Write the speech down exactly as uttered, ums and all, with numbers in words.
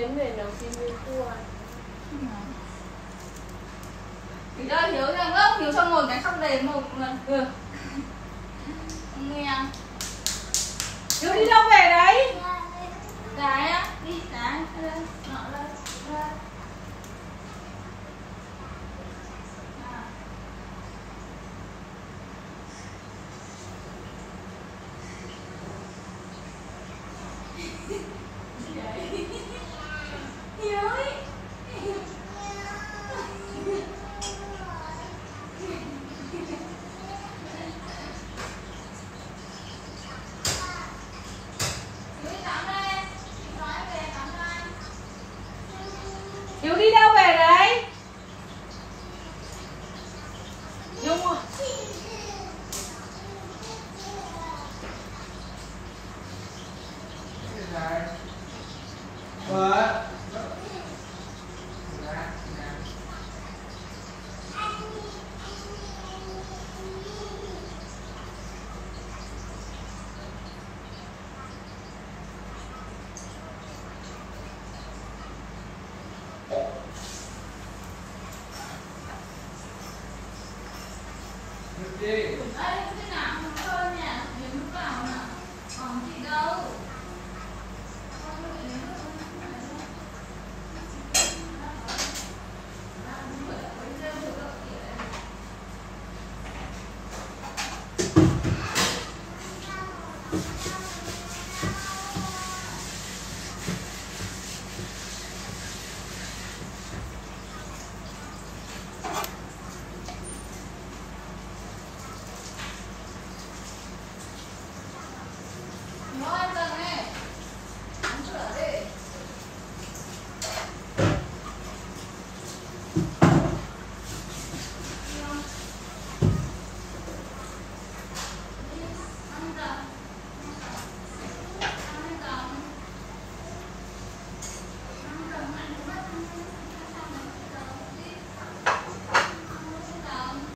Yến về nấu phim với cua. Thì đó Hiếu rằng gốc Hiếu xong ngồi cái khóc đề một lần. Ừ. Nghe. Hiếu đi đâu về đấy? Cái á, đi cái lên, nọ lên, lên. Hiếu ấy. Hiếu đi đâu về đấy? Nhung ơi. Vợ. Đi.